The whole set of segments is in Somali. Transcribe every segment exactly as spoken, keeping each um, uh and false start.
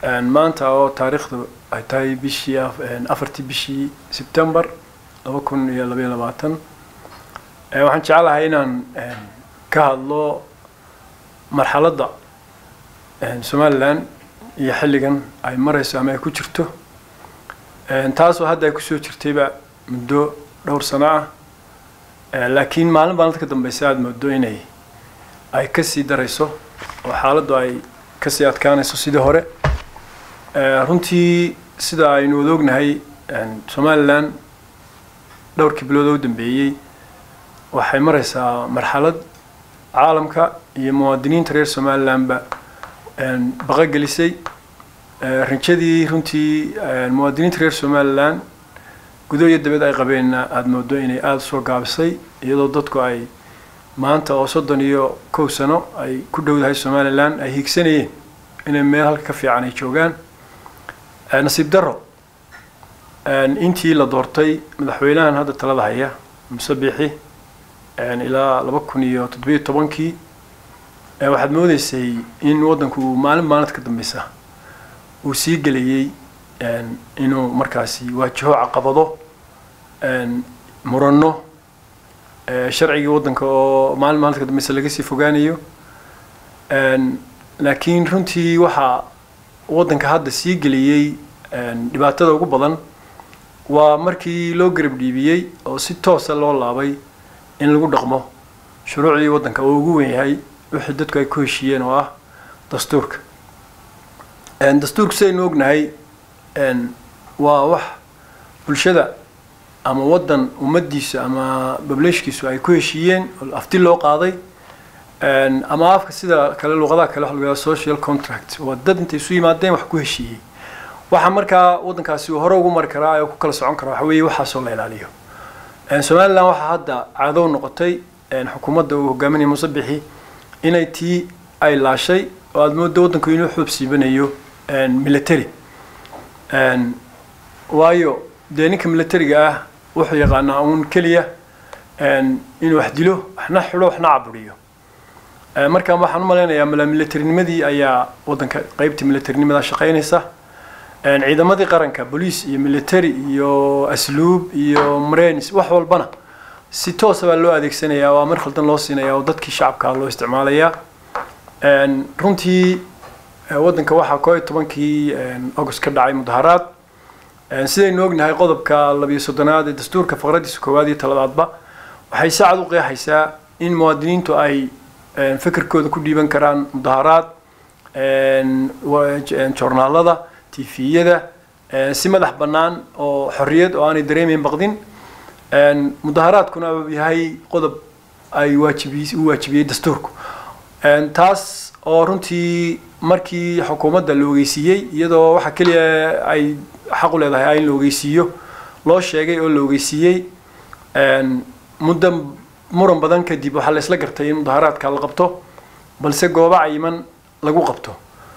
maanta oo taariikhdu ay tahay bishii afartii bishii September laba kun iyo laba iyo labaatan waxaan jecelahay inaan ka hadlo marxaladda Somaliland iyo xilligan ay marayso ama ay ku jirto taas oo hadda ay ku soo jirtayba muddo dhowr sano ah laakiin maalin baan ka dambeysay aad moodo inay ay ka sii darayso oo xaaladdu ay ka sii adkaanayso sidii hore runtii sida aynu wada ognahay Somaliland dhowrkii bilood oo dambeeyay waxay maraysaa marxalad caalamka iyo muwaadiniinta reer Somaliland ba baqa gelisay rajadii runtii muwaadiniinta reer Somaliland gudooyada dibad ay qabeen aad moodo inay aad soo gaabisay iyadoo dadku ay maanta oo soddon iyo kow sano ay ku dhowdahay Somaliland ay higsanayeen inay meel halka ka fiican ay joogaan nasiib daro intii la doortay madaxweynahan hadda talada haya Muuse Biixi ilaa laba kun iyo toddoba iyo tobankii waxaad moodaysay in wadanku maalin maalin ka dambaysa uu sii galiyay inuu markaasi waajaho caqabado murano sharciga wadanka oo maalin maalin ka dambaysa laga sii fogaanayo laakiin runtii waxa wadanka hadda sii galiyay dhibaatada ugu badan waa markii loo garab dhiibiyay oo si toos ah loo laabay in lagu dhaqmo shuruucdii wadanka oo ugu weyn yahay wixii dadku ay ku heshiiyeen oo ah dastuurka dastuurku saynu ognahay waa wax bulshada ama wadan ummadiisa ama bablashkiisu ay ku heshiiyeen oo afti loo qaaday ama afka sida kale luqadaha kale waxa laga social contract waa dad intay isu yimaadeen wax ku heshiiyay waxa markaa wadankaasi uu hore ugu mar karaa oo ku kala socon kara waxa weeye waxa soo la ilaaliyo Somaliland waxa hadda caado noqotay xukuumadda uu hogaaminayo Muuse Biixi inay tii ay laashay oo aad moodo wadanku inuu xubsiibanayo military waayo deeninka militariga ah wuxuu yaqaanaa uun kaliya inuu wax dilo waxna xiro waxna caburiyo marka waxaan u maleynayaa military-nimadii ayaa wadanka qaybta military-nimada shaqeynaysa ciidamadii qaranka police iyo military iyo asluub iyo marines wax walbana si toos ah loo adeegsanayaa waa mar khaldan loo siinayaa oo dadkii shacabka loo isticmaalayaa runtii wadanka waxa koob iyo tobankii August ka dhacay mudaharaad sidaynu ognahay qodobka laba iyo soddonaad ee dastuurka faqradiisa koowaad iyo talabaadba waxay saacad u qeexaysaa in muwaadiniintu ay fikirkooda ku dhiiban karaan mudaharaad joornaalada tifiyada si madax bannaan oo xorriyad oo aanay dareemeyn baqdin mudaharaadkuna uu yahay qodob ay waajibiyay uu waajibiyay dastuurku taas oo runtii markii xukuumadda la ogeysiiyay iyadoo waxa kaliya ay xaq u leedahay in la ogeysiiyo loo sheegay oo la ogeysiiyay muddo muran badan kadib waxa la isla gartay in mudaharaadka la qabto balse goobo cayiman lagu qabto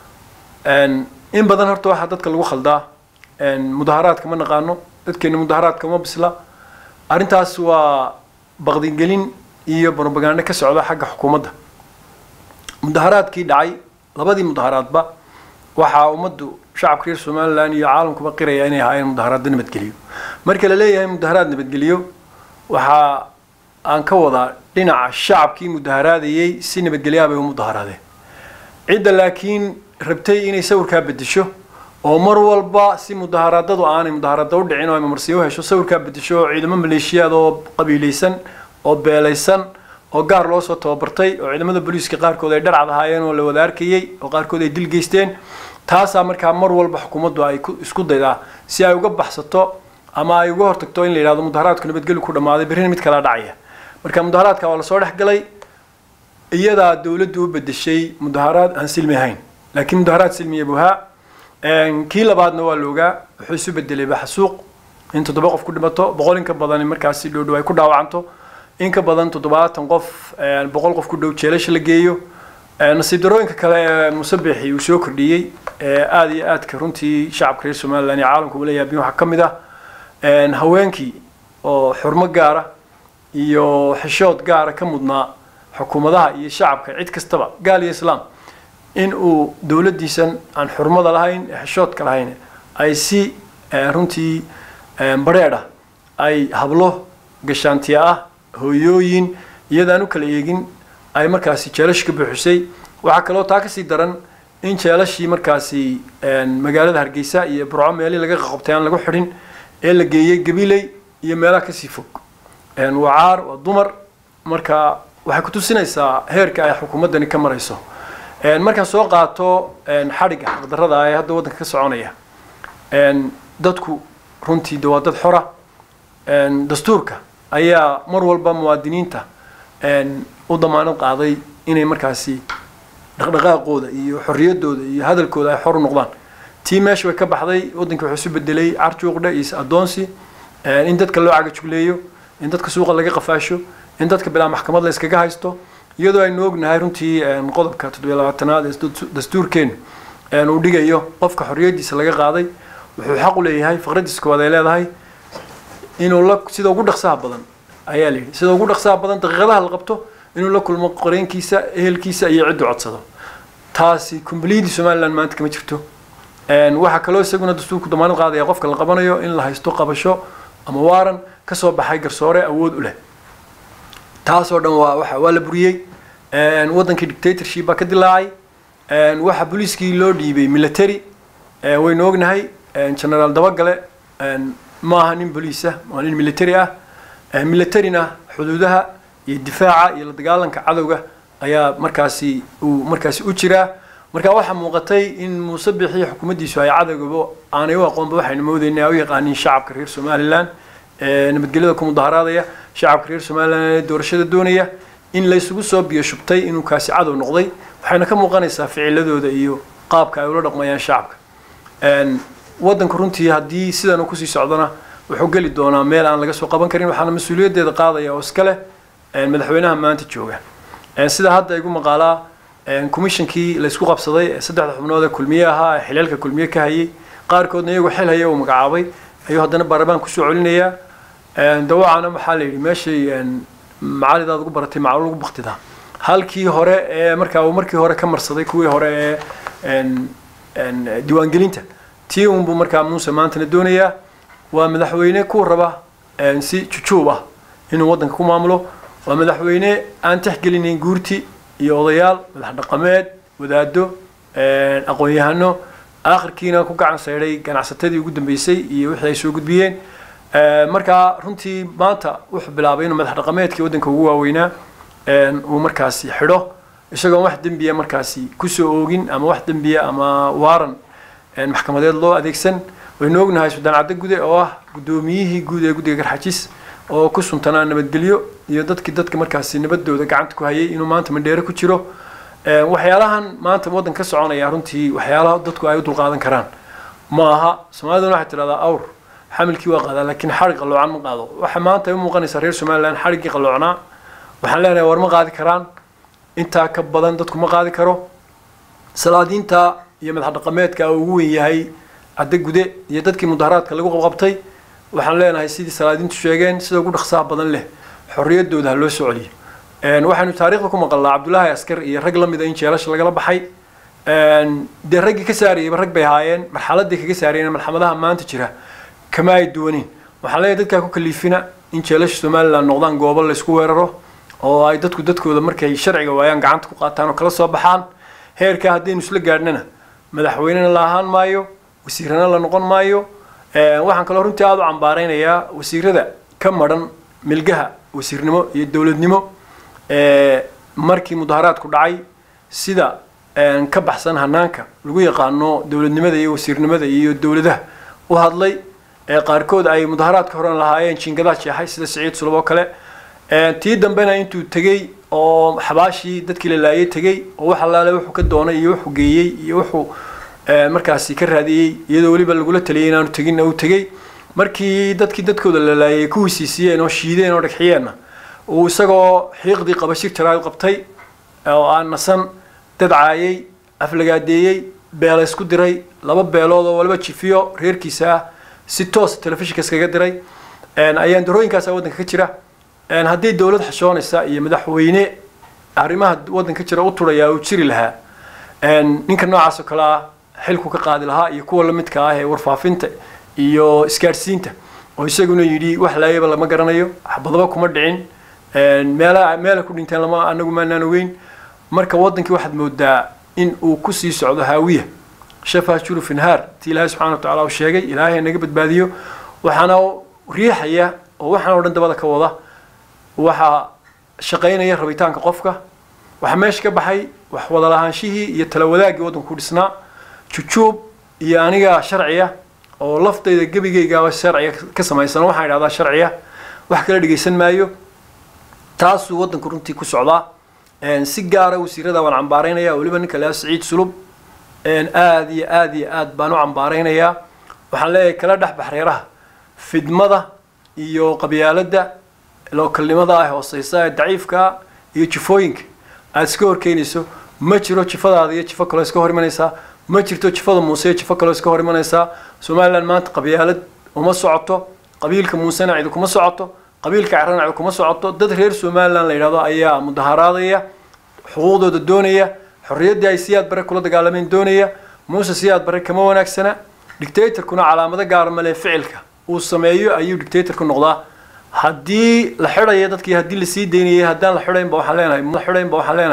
in badan horta waxa dadka lagu khaldaa mudaharaadka ma naqaano dadkeena mudaharaadka ma bisla arintaas waa baqdin gelin iyo propaganda ka socda xagga xukuumadda mudaharaadkii dhacay labadii mudaharaadba waxa ummaddu shacabka reer Somaliland iyo caalamkuba qiraya inay ahaayeen mudaharaad nabadgeliyo marka la leeyahay mudaharaad nabadgeliyo waxa aan ka wada dhinaca shacabkii mudaharaadayay si nabadgeliyo bay u mudaharaadeen cid laakiin rabtay inay sawirka bedesho oo mar walba si mudaharaadadu aanay mudaharaad u dhicin oo ay marsiyo hesho sawirka bedesho ciidamo maleeshiyada oo qabiilaysan oo beelaysan oo gaar loo soo tababartay oo ciidamada booliiska qaarkood ay dharcad ahaayeen oo la wada arkayay oo qaarkood ay dil geysteen taasa markaa mar walba xukuumaddu ay isku daydaa si ay uga baxsato ama ay uga hortagto in la yiraahdo mudaharaadku nabadgelyo ku dhamaaday berrin mid kala dhacaya marka mudaharaadka waa la soo dhaxgalay iyada dawladdu u bedeshay mudaharaad aan silmi ahayn laakiin mudaharaad silmiye buha kii labaadna waa looga wuxuu isu bedelay baxsuuq in toddoba qof ku dhimato boqol in ka badan markaasi dhow dhow ay ku dhaawacanto in ka badan toddobaatan qof boqol qof ku dhow jeelasha la geeyo nasiib darooyinka kale Muuse Biixi uu soo kordhiyay aad iyo aad ka runtii shacabka reer Somaliland iyo caalamku wala yaabin waxa kamid ah haweenkii oo xurmo gaara iyo xishood gaara ka mudnaa xukuumadaha iyo shacabka cid kastaba gaal iyo islaam in uu dowladdiisan aan xurmada lahayn xishoodka lahayn ay si runtii bareedha ay hablo gashaantiya ah hooyooyin iyadaan u kala eegin ay markaasi jeelash ka buuxisay waxa kaloo taa ka sii daran in jeelashii markaasi magaalada Hargeysa iyo Burco meelii laga qabtay aan lagu xidhin ee la geeyay Gabiley iyo meelaha ka sii fog een wacaar waa dumar marka waxay ku tusinaysaa heerka ay xukuumadani ka marayso een marka soo qaato een xariga xaqdarrada ay hadda wadanka ka soconaya een dadku runtii dawlad xora een dastuurka ayaa mar walba muwaadiniinta een u damaanad qaaday inay markaasi dhaqdhaqaaqooda iyo xorriyadooda iyo hadalkooda ay xor u noqdaan tii meesha way ka baxday wadanka wuxuu isu bedelay carjuuqda iyo adoonsi in dadka loo cagajugleeyo in dadka suuqa laga qafaasho in dadka bilaa maxkamad la iskaga haysto iyadoo aynu ognahay runtii qodobka toddoba iyo labaatanaad ee dastuurkeenu uu dhigayo qofka xorriyadiisa laga qaaday wuxuu xaq u leeyahay faqradiisa koowaad ay leedahay inuu la sida ugu dhaqsaha badan ayaa leeyahay sida ugu dhaqsaha badan daqiiqadaha la qabto inuu la kulmo qoreenkiisa ehelkiisa iyo cid u codsado taasi completely Somaliland maanta kama jirto een waxa kale oo isaguna dastuurku damaanad qaadaya qofka la qabanayo in la haysto qabasho ama waaran ka soo baxay garsoore awood u leh taas oo dhan waa waxa waa la buriyay een wadankii dictatorship ba ka dilaacay een waxa booliiskii loo dhiibay military ee waynu ognahay een general Dabagale een ma aha nin booliisa waa nin military ah militaryna xuduudaha iyo difaaca iyo la dagaalanka cadawga ayaa markaasi uu markaasi u jira marka waxa muuqatay in Muuse Bixi xukuumaddiisu ay cadawga aanay u aqoon waxayna moodeynaa u yaqaaniin shacabka reer Somaliland ee nabadgelyada ku mudaharaadaya shacabka reer Somaliland ee doorashada doonaya in la isugu soo biyo shubtay inuu kaasi cadow noqday waxayna ka muuqanaysaa ficiladooda iyo qaabka ay ula dhaqmayaan shacabka een wadanka runtii hadii sidan uu ku sii socdana wuxuu gali doonaa meel aan laga soo qaban karin waxaana mas'uuliyadeeda qaadaya oo iska leh een madaxweynaha maanta jooga een sida hadda igu maqaalaa een commissionkii la isku qabsaday saddex xubnood ee kulmiye ahaa xilaalka kulmiye ka hayay qaarkoodna iyagu xil hayay oo magacaabay ayuu haddana baarlamaan ku soo celinaya een dawacana waxa la yiri meeshay een macaalidaad ugu baratay macaal ugu baqtida halkii hore ee markaa uu markii hore ka marsaday kuwii hore ee een een diiwaangelinta tii uu markaa Muuse maanta doonaya waa madaxweyne ku raba een si jujuub ah inuu wadanka ku maamulo waa madaxweyne aan tixgelinin guurti iyo odayaal madax dhaqameed wadaado ee aqoon-yahano aakhirkiina ku gacan sayray ganacsatadii ugu dambeysay iyo wixii ay soo gudbiyeen ee marka runtii maanta wuxuu bilaabay inuu madax dhaqameedkii wadanka ugu waaweynaa ee uu markaasi xidho isagoo wax dambiya markaasi ku soo oogin ama wax dambiya ama waaran ee maxkamadeed loo adeegsan waynu ognahay Suudaan Cadde Gude oo ah gudoomiyihii guud ee guddiga Garxajis oo ku suntanaa nabadgelyo iyo dadkii dadka markaasi nabadooda gacanta ku hayay inuu maanta mandheero ku jiro ee waxyaalahan maanta wadan ka soconaya runtii waxyaalaha dadku ay u dulqaadan karaan ma aha Soomaalidu waxay tiraahdaa awr xamilkii waa qaada laakiin xariq qaloocan ma qaado waxa maanta ay u muuqanaysaa reer Somaliland xariqii qaloocnaa waxaan leenahay war ma qaadi karaan inta ka badan dadku ma qaadi karo salaadiinta iyo madax dhaqameedka ugu weyn yahay Cadde Gude iyo dadkii mudaharaadka lagu qabqabtay waxaan leenahay sidii salaadiintu sheegeen sida ugu dhaqsaha badan leh xorriyadooda loo soo celiyo een waxaanu taariikhda ku maqalnaa Cabdullaahi Askar iyo rag lamid ah in jeelash laga baxay een de rag ka saariyay rag bay haayeen marxaladii kaga saariyeen marxamadaha maanta jira kama ay duwanin waxaan leeyahay dadka ku kaliifina in jeelash Somaliland noqdaan goobo la isku weeraro oo ay dadku dadkooda markay sharciga waayaan gacanta ku qaataan oo kala soo baxaan heerka hadii isla gaadhnana madaxweynena la ahaan maayo wasiirana la noqon maayo ee waxaan kale runtii aad u cambaareynayaa wasiirada ka maran milgaha wasiirnimo iyo dawladnimo ee markii mudaharaadku dhacay sida een ka baxsan hanaanka lagu yaqaano dawladnimada iyo wasiirnimada iyo dawladaha u hadlay ee qaarkood ay mudaharaadka horan lahaayeen jingada jeexay sida Saciid Sulbo kale ee tii dambena intuu tagay oo xabaashi dadkii la laayay tagay oo waxa la wuxuu ka doonay iyo wuxuu geeyay iyo wuxuu markaasi ka raadiyay iyadoo waliba lagu la taliyay inaanu tagin oo tagay markii dadkii dadkooda la laayay ku hisiisiyeen oo shiideen oo dhagxiyeen oo isagoo xiiqdii qabashir jaraad qabtay oo aan nasan dad caayay aflagaadeeyay beel isku diray laba beelood oo waliba jifiyo reerkiisa si toos telefishinka iskaga diray een ayaan darooyinkaas wadanka ka jira een hadii dawlad xishoonaysa iyo madaxweyne arrimaha wadanka jira u turaya oo jiri lahaa ninka noocaas oo kale ah xilku ka qaadi lahaa iyo kuwa la midka ah ee warfaafinta iyo isgaarsiinta oo isaguna yidhi wax laayaba lama garanayo xabadaba kuma dhicin meela meela ku dhinteen lama anagu maanaan ogeyn marka wadankii waxaad moodaa in uu ku sii socdo haawiya shafa shuruf inhaar tii ilaahay subxaana wa tacaala uu sheegay ilaahay naga badbaadiyo waxaana riixaya oo waxaan oo dhan dabada ka wada waxa shaqaynaya rabitaanka qofka waxa meesha ka baxay wax wada lahaanshihii iyo tala wadaagii wadanku dhisnaa jujuub iyo aniga sharciya oo laftayda gebigayga sharciya ka samaysan waxaan idhahdaa sharciya wax kala dhigaysan maayo taasuu wadanku runtii ku socdaa si gaara wasiirada waan cambaaraynaya weliba ninka laa Saciid Sulub aad iyo aad iyo aad baan u cambaaraynayaa waxaan leeyahay kala dhex baxreeraha fidmada iyo qabyaalada lookalnimada ah hooseysa ee daciifka iyo jifooyinka aad iska horkeynayso ma jiro jifadaada iyo jifo kale iska hor imanaysa ma jirto jifada Muuse jifo kale iska hor imanaysa Soomaaliland maanta qabyaalad uma socoto qabiilka Muusena cid kuma socoto qabiilka Carrana cid kuma socoto dad reer Soomaaliland la yiraahdo ayaa mudaharaadaya xuquuqdooda doonaya xorriyadda ay siyaad bare kula dagaalameen doonaya Muuse siyaad bare kama wanaagsana dictator-kuna calaamado gaar ma leh ficilka uu sameeyo ayuu dictator ku noqdaa haddii la xirayo dadkii haddii la sii deynayay haddaan la xirayn ba waxaan leenahay ma xirayn ba waxaan leenahay